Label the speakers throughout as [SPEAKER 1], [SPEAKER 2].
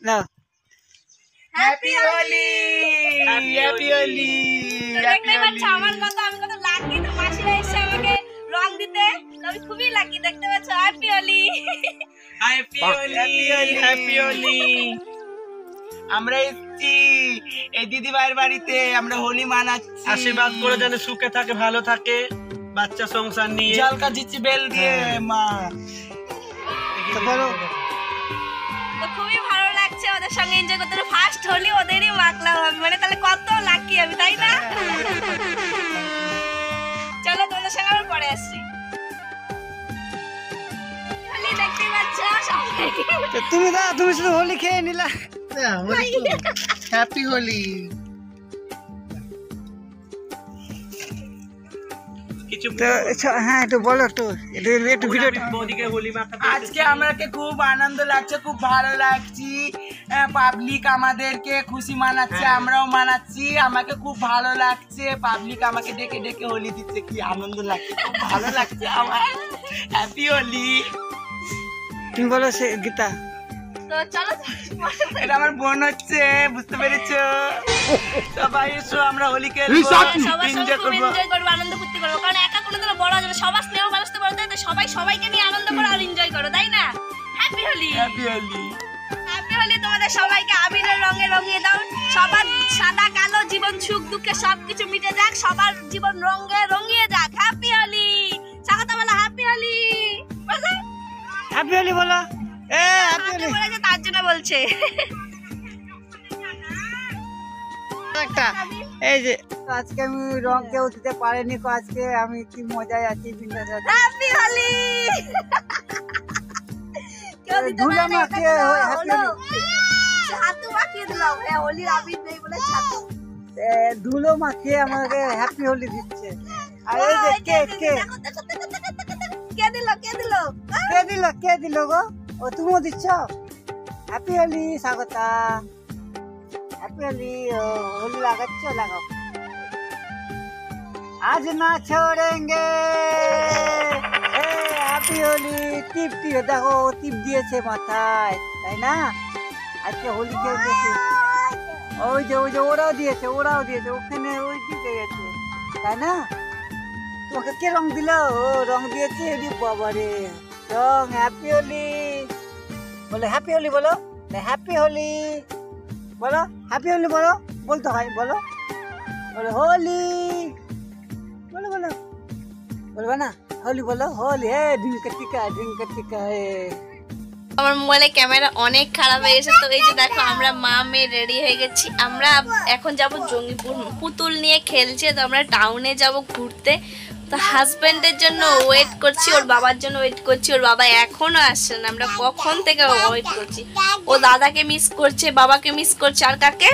[SPEAKER 1] না
[SPEAKER 2] happy Holi
[SPEAKER 1] happy Holi
[SPEAKER 2] দেখতে পাচ্ছ আমার কত আমি কত লাকি তো মাসিরা এসে আমাকে রং দিতে আমি খুবই লাকি দেখতে পাচ্ছ happy Holi
[SPEAKER 1] happy Holi happy Holi আমরা এসেছি এই দিদি ভাইয়ের বাড়িতে আমরা হোলি মানাচ্ছি
[SPEAKER 3] আশীর্বাদ করে যেন সুখে থাকে ভালো থাকে বাচ্চা সংসার নিয়ে
[SPEAKER 1] জলকা দিচ্ছি বেল দিয়ে মা তো বলো
[SPEAKER 2] তো খুবই ভালো লাগছে ওদের সঙ্গে এনজয় করতে ফার্স্ট হোলি ওদেরই মাখলাম আমি মানে তাহলে কত লাকি আমি তাই না চলো তোমাদের সঙ্গে আবার পরে আসছি হোলি দেখতে পাচ্ছ সবাই
[SPEAKER 1] তুমি শুধু হোলি খেয়ে নিলা হ্যাপি হোলি
[SPEAKER 3] কিছু
[SPEAKER 1] হ্যাঁ একটু বলো একটু ভিডিওটা
[SPEAKER 3] বৌদিকে হোলি মাখাতে
[SPEAKER 1] আজকে আমাকে খুব আনন্দ লাগছে খুব ভালো লাগছে পাবলিক আমাদেরকে খুশি মানাচ্ছে আমরাও মানাচ্ছি আমাকে খুব ভালো লাগছে পাবলিক আমাকে ডেকে ডেকে হোলি দিচ্ছে কি আনন্দ লাগছে খুব ভালো লাগছে আমার হ্যাপি হোলি তুমি বলো সে গীতা
[SPEAKER 2] তো চলো
[SPEAKER 1] এটা আমার বোন হচ্ছে বুঝতে পেরেছো সবাই এসো আমরা হোলি খেলবো
[SPEAKER 2] সবার সঙ্গে খুব এনজয় করবো আনন্দ ফুর্তি করবো কারণ একা কোনোদিনও বড় যাবে সবার স্নেহ মানুষতে বড় তাই সবাই সবাইকে নিয়ে আনন্দ করো আর এনজয় করো তাই না happy Holi
[SPEAKER 1] happy Holi
[SPEAKER 2] happy Holi তোমাদের সবাইকে আবিরের রঙে রঙিয়ে দাও সবার সাদা কালো জীবন সুখ দুঃখে সবকিছু মিটে যাক সবার জীবন রঙে রঙিয়ে যাক হ্যাপি হোলি স্বাগত বলো হ্যাপি হোলি
[SPEAKER 1] হ্যাপি হোলি বলো হ্যাপি হোলি
[SPEAKER 2] বলেছে তার জন্য বলছে
[SPEAKER 1] একটা এই যে আজকে আমি রং কেউ দিতে পারিনি আজকে আমি কি মজায় আছি
[SPEAKER 2] হ্যাপি হোলি কেউ দিতে
[SPEAKER 1] ধুলো
[SPEAKER 2] পারে
[SPEAKER 1] মাখিয়ে হ্যাপি হোলি
[SPEAKER 2] হাতু মাখিয়ে দিলাম হোলির আবির নেই বলে ছাতু
[SPEAKER 1] ধুলো মাখিয়ে আমাকে হ্যাপি হোলি দিচ্ছে আর এই যে
[SPEAKER 2] কে দিল
[SPEAKER 1] কে দিল গো ও তুমিও দিচ্ছ হ্যাপি হোলি স্বাগতা হ্যাপি হোলি হোলি লাগাচ্ছ লাগাও আজ না ছোড়েঙ্গে হ্যাপি হোলি টিপ দিয়ে দেখো টিপ দিয়েছে মাথায় তাই না আজকে হোলি খেলতেছে ওই যে ওরাও দিয়েছে ওখানে ওই দিকে গেছে তাই না তোমাকে কে রং দিল ও রং দিয়েছে বাবারে রং হ্যাপি হোলি বলো হ্যাপি হোলি বলো হ্যাপি হোলি বলো হ্যাপি হোলি বলো বলতে হয় বলো বলো হোলি বলো বলবা না হোলি বলো হোলি হে ঢিঙ্কা টিকা হে
[SPEAKER 2] আমার মোবাইলে ক্যামেরা অনেক খারাপ হয়ে গেছে তো এই যে দেখো আমরা মা মেয়ে রেডি হয়ে গেছি আমরা এখন যাব জঙ্গিপুর পুতুল নিয়ে খেলছে তো আমরা টাউনে যাব ঘুরতে তো হাজবেন্ডের জন্য ওয়েট করছি ওর বাবার জন্য ওয়েট করছি ওর বাবা এখনো আসছে না আমরা কখন থেকে ওয়েট করছি ও দাদাকে মিস করছে বাবাকে মিস করছে আর কাকে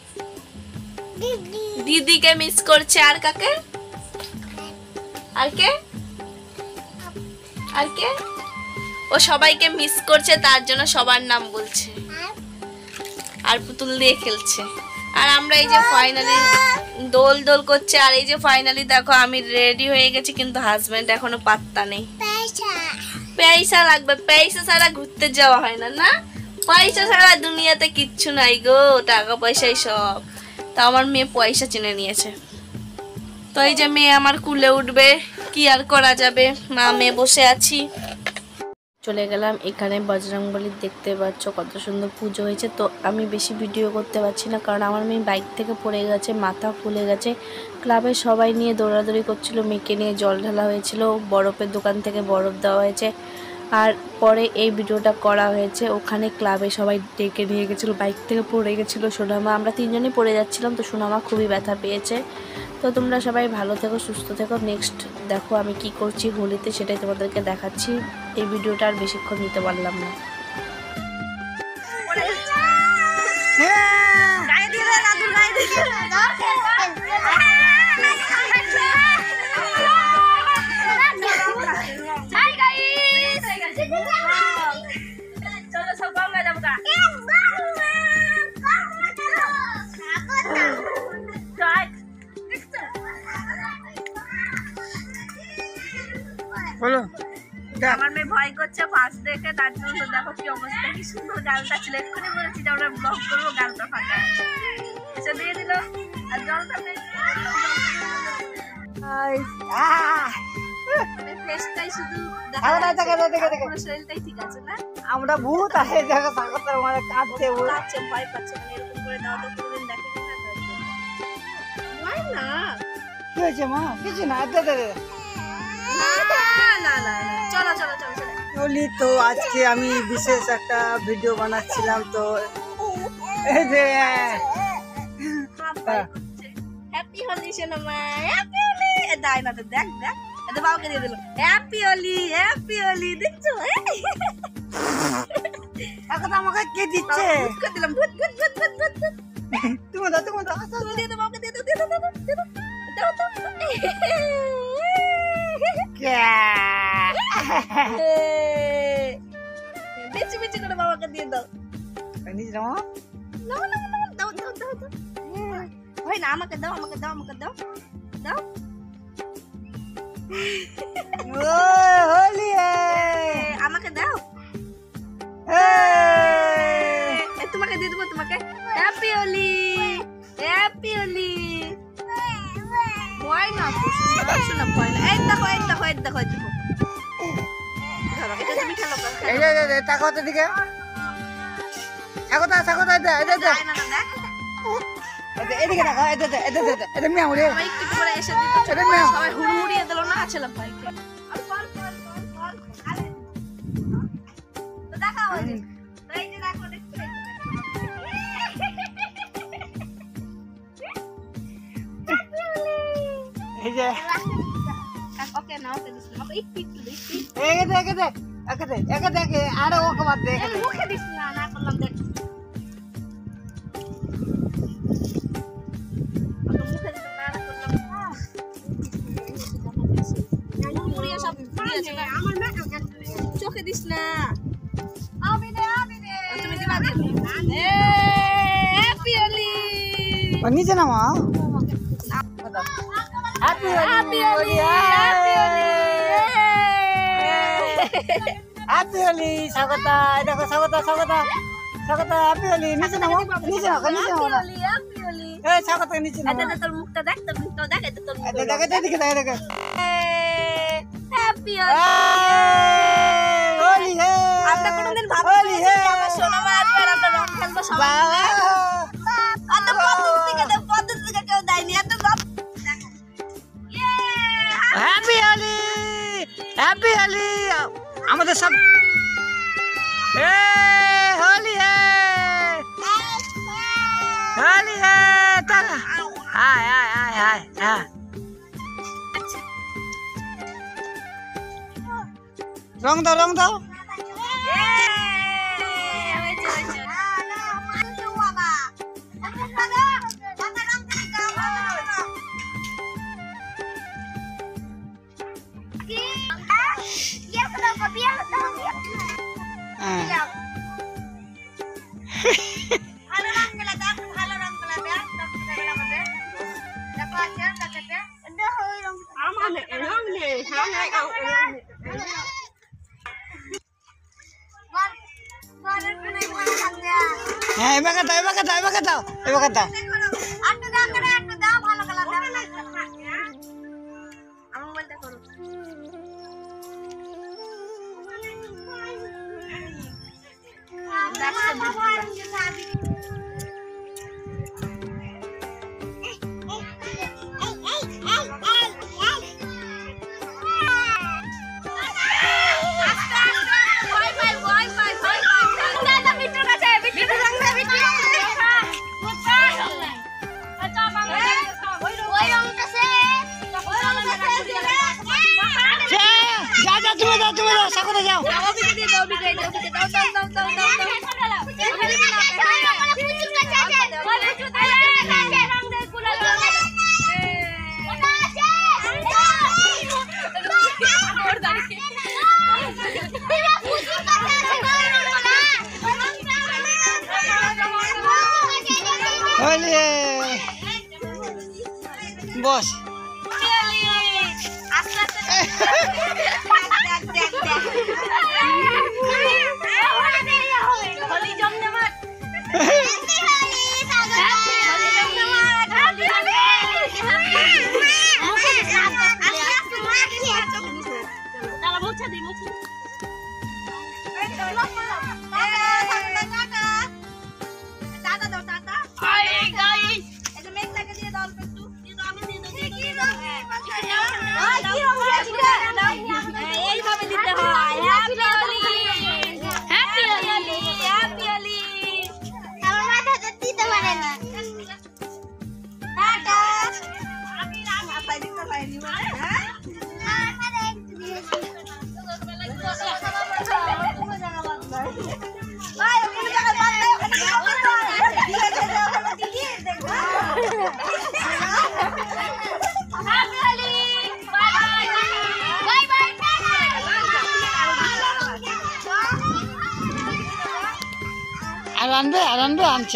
[SPEAKER 2] দিদিকে মিস করছে আর কাকে আর কে ও সবাইকে মিস করছে তার জন্য সবার নাম বলছে আর পুতুল দিয়ে খেলছে আর আমরা এই যে ফাইনালি দোল করছে আর এই যে ফাইনালি দেখো আমি রেডি হয়ে গেছি কিন্তু হাজবেন্ড এখনো পাত্তা নেই পয়সা লাগবে পয়সা ছাড়া ঘুরতে যাওয়া হয় না না পয়সা ছাড়া দুনিয়াতে কিচ্ছু নাই গো টাকা পয়সাই সব তা আমার মেয়ে পয়সা চিনে নিয়েছে তো এই যে মেয়ে আমার কুলে উঠবে কি আর করা যাবে মা মেয়ে বসে আছি চলে গেলাম এখানে বজরংবলী দেখতে পাচ্ছ কত সুন্দর পুজো হয়েছে তো আমি বেশি ভিডিও করতে পারছি না কারণ আমার মেয়ে বাইক থেকে পড়ে গেছে মাথা ফুলে গেছে ক্লাবে সবাই নিয়ে দৌড়াদৌড়ি করছিল মেয়েকে নিয়ে জল ঢালা হয়েছিল বরফের দোকান থেকে বরফ দেওয়া হয়েছে আর পরে এই ভিডিওটা করা হয়েছে ওখানে ক্লাবে সবাই ডেকে নিয়ে গেছিলো বাইক থেকে পড়ে গেছিলো সোনামা আমরা তিনজনই পড়ে যাচ্ছিলাম তো সোনামা খুবই ব্যথা পেয়েছে তো তোমরা সবাই ভালো থেকো সুস্থ থেকো নেক্সট দেখো আমি কি করছি হোলিতে সেটাই তোমাদেরকে দেখাচ্ছি এই ভিডিওটা আর বেশিক্ষণ নিতে পারলাম না
[SPEAKER 1] বলো দেখ।
[SPEAKER 2] আমার মেয়ে ভয় করছে পাশ দেখে, তার জন্য তো দেখো কি অবস্থা, কি সুন্দর গালটা ছিল। এক্ষুনি বলেছি যে আমরা ব্লগ করবো, গালটা ফাঁকা আছে। এসে দিয়ে দিল আর জলটা মানে ফেসটাই শুধু দেখা যাচ্ছে, পুরো শরীরটাই ঠিক আছে না?
[SPEAKER 1] আমরা ভূত আছে দেখো সাগতের মানে কাঁদছে ও।
[SPEAKER 2] পাচ্ছে, ভয় পাচ্ছে, মানে এরকম করে দেওয়া তো কোনোদিন দেখেনি না, তার জন্য। ভয় না।
[SPEAKER 1] কি হয়েছে মা? কিছু না, দে দে দে।
[SPEAKER 2] না, না, না, না। চলো, চলো, চলো, চলো।
[SPEAKER 1] বলি তো আজকে আমি বিশেষ একটা ভিডিও বানাচ্ছিলাম তো এই যে
[SPEAKER 2] হ্যাপি হোলি সোনামা, হ্যাপি হোলি। দাই না তো, দেখ দেখ, এটা বাবাকে দিয়ে দিল। হ্যাপি হোলি, হ্যাপি হোলি, দেখছো?
[SPEAKER 1] এখন আমাকে কে দিচ্ছে?
[SPEAKER 2] ভূত করে দিলাম, ভূত, ভূত, ভূত, ভূত, ভূত, ভূত।
[SPEAKER 1] তুমি দাও তুমি দাও।
[SPEAKER 2] তুমি দিয়ে দাও, বাবাকে দিয়ে দাও, দিয়ে দাও, দিয়ে দাও, দিয়ে দাও। দাও তো। বেশি বেশি করে বাবাকে দিয়ে দাও।
[SPEAKER 1] নিজ নাও।
[SPEAKER 2] নাও, নাও, নাও, দাও, দাও, দাও, দাও। হয় না, আমাকে দাও, আমাকে দাও, আমাকে দাও, দাও।
[SPEAKER 1] ও হোলি
[SPEAKER 2] আমাকে দাও। তোমাকে দিয়ে দেবো, তোমাকে। Happy Holi, happy Holi. ভয় না, শোনা ভয় না। এই দেখো, এই দেখো, এই দেখো, এই দেখো। ধরো, এটা তুমি খেলো,
[SPEAKER 1] এই যে তাকাও তো দিকে। সাগতা সাগতা এটা এটা এটা
[SPEAKER 2] না, না, দেখ।
[SPEAKER 1] এদিকে তাকাও এটা এটা এটা এটা এটা মিয়াও রে।
[SPEAKER 2] সবাই একটু করে এসে দিত,
[SPEAKER 1] এটা মেয়ে।
[SPEAKER 2] সবাই হুড়মুড়িয়ে দিল না ছেলে ভাইকে। তো দেখাও, এই যে। তো এই যে দেখো, দেখো, এই যে
[SPEAKER 1] এই যে
[SPEAKER 2] ওকে না, ওকে দিস না, ওকে একটু দিস।
[SPEAKER 1] একে দে আরে ওকে বাদ দে।
[SPEAKER 2] এই মুখে দিস না, না করলাম দেখ। ওকে মুখে দিস না, না করলাম। হুড়মুড়িয়ে সব দিয়েছে না। চোখে দিস না। তুমি দিবা দে। হ্যাপি হোলি।
[SPEAKER 1] নিচে নামা। Happy Holi happy Holi Swagata. দেখো স্বাগতা স্বাগতা স্বাগতা হ্যাপি হোলি। নিচে নামো নিচে নামো নিচে নামো না।
[SPEAKER 2] হ্যাপি হোলি।
[SPEAKER 1] এই স্বাগতা নিচে নামো।
[SPEAKER 2] এটা তোর মুখটা দেখ, তোর মুখটা দেখ, এটা তোর মুখ।
[SPEAKER 1] দেখো দেখো দেখো
[SPEAKER 2] হ্যাপি হোলি।
[SPEAKER 1] হোলি হে।
[SPEAKER 2] আমরা কোনোদিন ভাবিনি যে আমার সোনামা আসবে আর আমরা রং খেলবো সবাই মিলে। এত পদ্ধতি থেকে কেউ দেয়নি, এত গপ।
[SPEAKER 1] হ্যাপি হোলি হ্যাপি হোলি আমাদের সব। এ হোলি হে হোলি হে। হাই হাই হাই হাই হ্যাঁ। রং দাও রং দাও। হ্যাঁ এবার দাও এবার দাও এবার দাও এবার দাও। তুমি দাও সাগরে যাও। হোলি বস।
[SPEAKER 2] হোলি জমজমাট মুছে দিই মুছে এইভাবে দিতে হয় happy Holi happy Holi happy Holi আমার মাথাটা দিতে পারে না টাটা আমি রাম মাথায় দিতে পারিনি মানে হ্যাঁ আমারে একটু দিয়ে ভাই ওখানে জায়গা বাদ দাও ওখানে দিয়ে দে ওখানে দিয়ে দেখো happy Holi bye bye bye
[SPEAKER 1] আর আনবে আনছি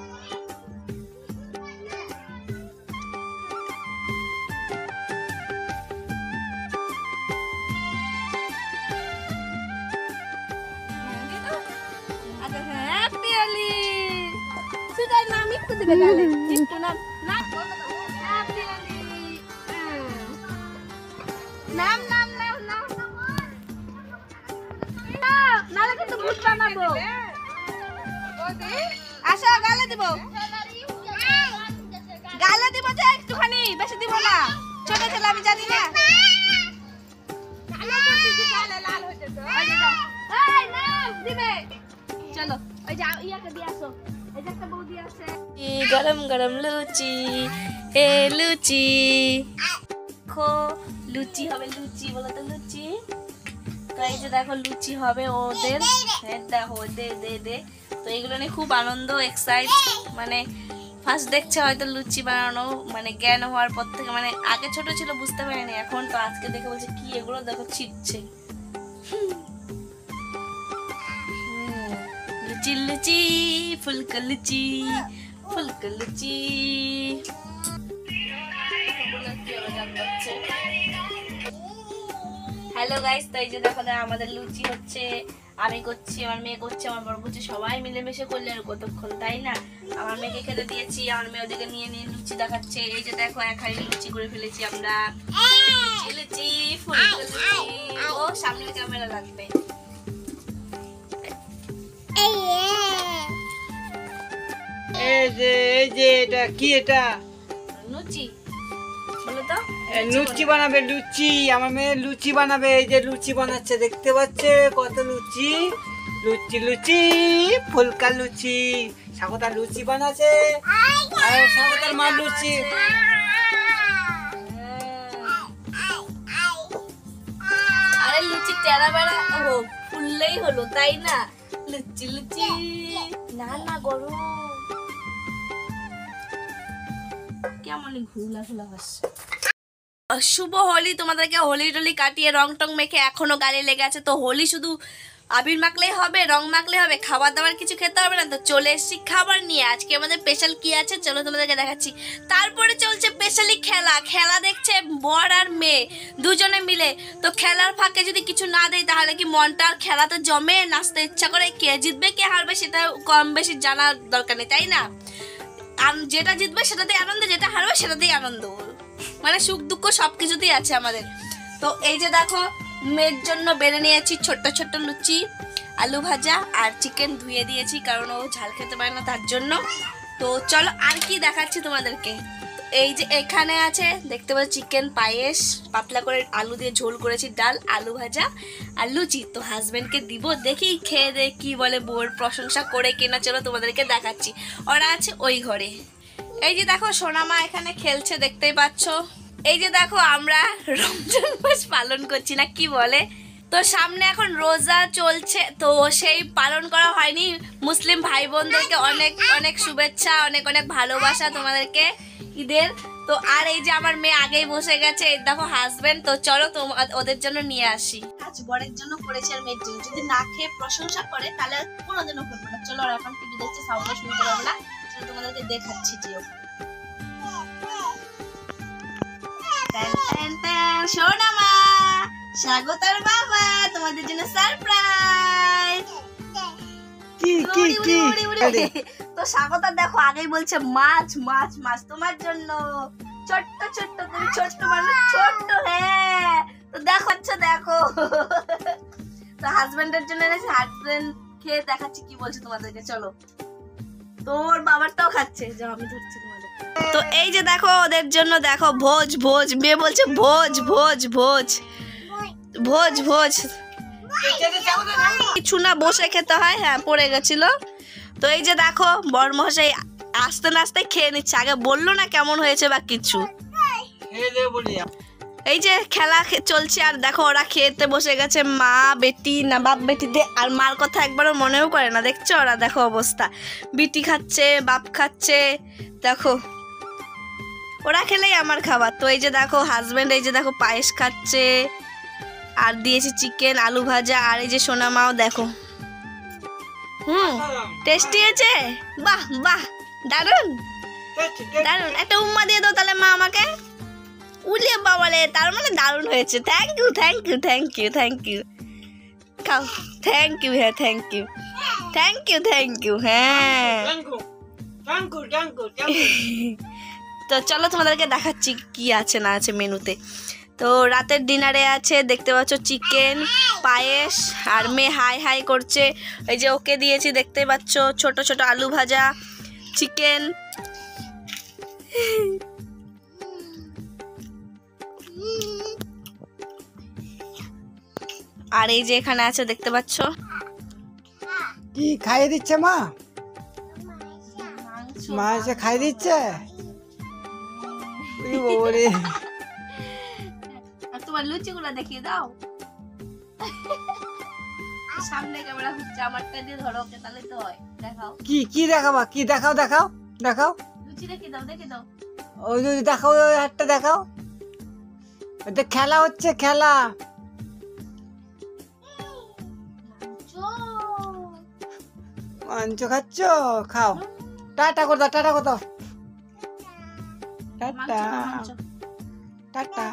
[SPEAKER 2] হ্যাপি হোলি সুদাই নাম একটু দিবে গালে একটু নাম নাম হ্যাপি হোলি নাম নাম নাম নাম নালে কিন্তু ভূত বানাবো আসো গালে দিব গালে দিব যে একটুখানি বেশি দিব না ছোট ছেলে আমি জানি না লাল হইতেছে এই নাম দিবে চলো ওই যে ইয়াকে দিয়ে আসো এই যে একটা বৌদি আছে গরম গরম লুচি এ লুচি খো লুচি হবে লুচি বলো তো লুচি তো এই যে দেখো লুচি হবে ওদের দেখো দে দে দে তো এগুলো নিয়ে খুব আনন্দ এক্সাইট মানে ফার্স্ট দেখছে হয়তো লুচি বানানো মানে জ্ঞান হওয়ার পর থেকে মানে আগে ছোট ছিল বুঝতে পারিনি এখন তো আজকে দেখে বলছে কি এগুলো দেখো ছিটছে লুচি লুচি ফুলকা লুচি ফুলকা লুচি হ্যালো গাইস তো এই যে দেখো আমাদের লুচি হচ্ছে আমি করছি আমার মেয়ে করছে আমার বড় করছে সবাই মিলেমিশে করলে আর কতক্ষণ তাই না আমার মেয়েকে খেতে দিয়েছি আমার মেয়ে ওদিকে নিয়ে নিয়ে লুচি দেখাচ্ছে এই যে দেখো এক হাঁড়ি লুচি করে ফেলেছি আমরা লুচি লুচি ফুলকা লুচি ও সামনে ক্যামেরা লাগবে
[SPEAKER 1] এই যে এটা কি এটা
[SPEAKER 2] লুচি বলো তো
[SPEAKER 1] লুচি বানাবে লুচি আমার মেয়ে লুচি বানাবে এই যে লুচি বানাচ্ছে দেখতে পাচ্ছে কত লুচি লুচি লুচি ফুলকা লুচি স্বাগতার লুচি বানাচ্ছে আর স্বাগতার মা লুচি
[SPEAKER 2] আরে লুচি টেরা বেড়া ও ফুললেই হলো তাই না লুচি লুচি না না গরম কেমন ঘুলা ঘুলা হচ্ছে শুভ হোলি তোমাদেরকে হোলি টোলি কাটিয়ে রং টং মেখে এখনো গালে লেগে আছে তো হোলি শুধু আবির মাখলেই হবে রং মাখলেই হবে খাবার দাবার কিছু খেতে হবে না তো চলে এসেছি খাবার নিয়ে আজকে আমাদের স্পেশাল কি আছে চলো তোমাদেরকে দেখাচ্ছি তারপরে চলছে স্পেশালি খেলা খেলা দেখছে বর আর মেয়ে দুজনে মিলে তো খেলার ফাঁকে যদি কিছু না দেয় তাহলে কি মনটা আর খেলাতে জমে নাচতে ইচ্ছা করে কে জিতবে কে হারবে সেটা কম বেশি জানার দরকার নেই তাই না যেটা জিতবে সেটাতেই আনন্দ যেটা হারবে সেটাতেই আনন্দ মানে সুখ দুঃখ সবকিছুতেই আছে আমাদের তো এই যে দেখো মেয়ের জন্য বেড়ে নিয়েছি ছোট্ট ছোট্ট লুচি আলু ভাজা আর চিকেন ধুয়ে দিয়েছি কারণ ও ঝাল খেতে পারে না তার জন্য তো চলো আর কি দেখাচ্ছি তোমাদেরকে এই যে এখানে আছে দেখতে পাচ্ছ চিকেন পায়েস পাতলা করে আলু দিয়ে ঝোল করেছি ডাল আলু ভাজা আর লুচি তো হাজবেন্ডকে দিব দেখি খেয়ে দে কি বলে বোর প্রশংসা করে কিনা চলো তোমাদেরকে দেখাচ্ছি ওরা আছে ওই ঘরে এই যে দেখো সোনামা এখানে খেলছে দেখতেই পাচ্ছ এই যে দেখো আমরা রমজান মাস পালন করছি না কি বলে তো সামনে এখন রোজা চলছে তো সেই পালন করা হয়নি মুসলিম ভাই বোনদেরকে অনেক অনেক শুভেচ্ছা অনেক অনেক ভালোবাসা তোমাদেরকে ঈদের তো আর এই যে আমার মেয়ে আগেই বসে গেছে এই দেখো হাজবেন্ড তো চলো ওদের জন্য নিয়ে আসি আজ বরের জন্য করেছে আর মেয়ের জন্য যদি না খেয়ে প্রশংসা করে তাহলে কোনোদিনও করবো না চলো এখন টিভি দেখছে সাউন্ড শুনতে পাবো না তোমাদেরকে দেখাচ্ছি যে সোনামা স্বাগতার বাবা তোমাদের জন্য সারপ্রাইজ।
[SPEAKER 1] কি কি কি
[SPEAKER 2] তো স্বাগতা দেখো আগেই বলছে মাছ মাছ মাছ তোমার জন্য, ছোট্ট ছোট্ট তুমি ছোট্ট মানুষ ছোট্ট। হ্যাঁ তো দেখো দেখো তো হাজবেন্ডের জন্য এনেছে, হাজবেন্ড খেয়ে দেখাচ্ছি কি বলছে তোমাদেরকে। চলো তোর বাবারটাও খাচ্ছে, যাও আমি ধরছি তোমাদের। তো এই যে দেখো ওদের জন্য দেখো ভোজ ভোজ, মেয়ে বলছে ভোজ ভোজ ভোজ ভোজ ভোজ, কিছু না বসে খেতে হয়। হ্যাঁ পড়ে গেছিল। তো এই যে দেখো বড়মশাই আস্তে নাস্তে খেয়ে নিচ্ছে, আগে বললো না কেমন হয়েছে বা কিছু। এই যে খেলা চলছে আর দেখো ওরা খেতে বসে গেছে, মা বেটি না বাপ বেটিতে, আর মার কথা একবারও মনেও করে না। দেখছো ওরা দেখো অবস্থা, বিটি খাচ্ছে বাপ খাচ্ছে, দেখো ওরা খেলেই আমার খাবার। তো এই যে দেখো হাজবেন্ড এই যে দেখো পায়েস খাচ্ছে, আর দিয়েছি চিকেন আলু ভাজা, আর এই যে সোনা মাও দেখো। টেস্টি হয়েছে, বাহ বাহ দারুন দারুন। একটা উম্মা দিয়ে দাও তাহলে মা আমাকে। উলিয়ে বাবালে, তার মানে দারুণ হয়েছে। Thank you thank you thank you thank you, খাও। থ্যাংক ইউ, হ্যাঁ thank you thank you thank you. হ্যাঁ তো চলো তোমাদেরকে দেখাচ্ছি কি আছে না আছে মেনুতে। তো রাতের ডিনারে আছে দেখতে পাচ্ছ চিকেন পায়েস, আর মেয়ে হাই হাই করছে। এই যে ওকে দিয়েছি দেখতে পাচ্ছ ছোট ছোট আলু ভাজা চিকেন। আর এই যে এখানে আছে দেখতে পাচ্ছ
[SPEAKER 1] কি খাইয়ে দিচ্ছে মা? মা এসে খাইয়ে দিচ্ছে। ওরে
[SPEAKER 2] আর তোমার লুচিগুলো দেখিয়ে দাও। সামনে ক্যামেরা হচ্ছে, আমারটা দিয়ে ধরো ওকে, তাহলে তো হয়। দেখাও
[SPEAKER 1] কি কি দেখাবা, কি দেখাও দেখাও দেখাও।
[SPEAKER 2] লুচি দেখিয়ে দাও দেখে দাও।
[SPEAKER 1] ওই যে দেখাও, ওই হাতটা দেখাও। ওতে খেলা হচ্ছে, খেলা। মাংস খাচ্ছ, খাও। টাটা করে দাও, টাটা করে দাও। Tata tata.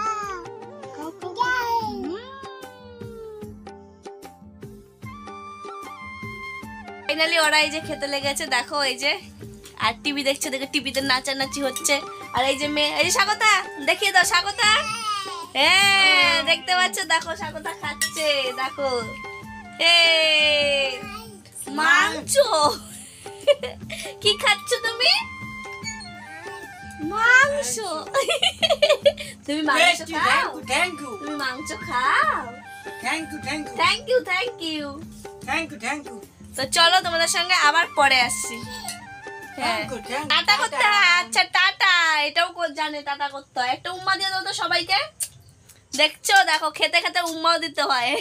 [SPEAKER 2] ফাইনালি ওরা এই যে খেতে লেগেছে দেখো, এই যে আর টিভি দেখছে, দেখে টিভিতে নাচানাচি হচ্ছে। আর এই যে মেয়ে, এই যে স্বাগতা দেখিয়ে দাও স্বাগতা। হ্যাঁ দেখতে পাচ্ছ দেখো স্বাগতা খাচ্ছে দেখো। মাংস কি খাচ্ছ তুমি? মাংস। তুমি মাংস খাও? তুমি মাংস খাও? Thank you thank you. তো চলো তোমাদের সঙ্গে আবার পরে আসছি। হ্যাঁ টাটা করতে হয়। আচ্ছা টাটা, এটাও জানে টাটা করতে হয়। একটা উম্মা দিয়ে দাও তো সবাইকে। দেখছো দেখো খেতে খেতে উম্মাও দিতে হয়।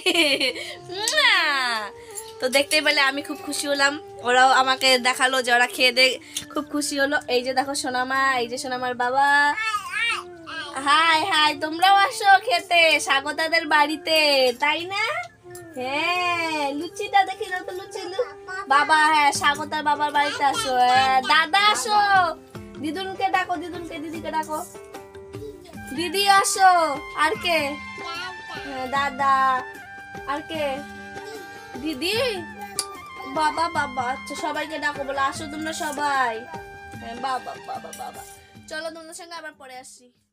[SPEAKER 2] তো দেখতেই পেলে আমি খুব খুশি হলাম, ওরাও আমাকে দেখালো যে ওরা খেয়ে দে খুব খুশি হলো। এই যে দেখো সোনামা, এই যে সোনামার বাবা। হাই হাই, তোমরাও আসো খেতে স্বাগতাদের বাড়িতে, তাই না? হ্যাঁ লুচিটা দেখি দাও তো, লুচি বাবা। হ্যাঁ স্বাগতার বাবার বাড়িতে আসো। দাদা আসো, দিদুনকে ডাকো, দিদুনকে দিদিকে ডাকো। দিদি আসো, আর কে? দাদা, আর কে? দিদি, বাবা বাবা। আচ্ছা সবাইকে ডাকো, বলে আসো তোমরা সবাই। বাবা বাবা বাবা। চলো তোমাদের সঙ্গে আবার পরে আসছি।